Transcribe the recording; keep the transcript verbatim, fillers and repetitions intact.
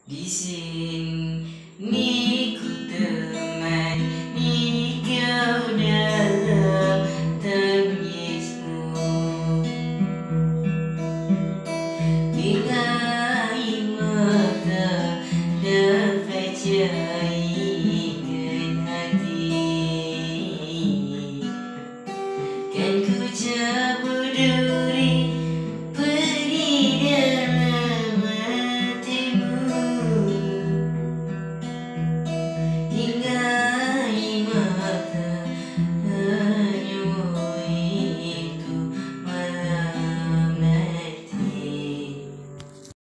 Di sini ku temani kau dalam tangismu. Bila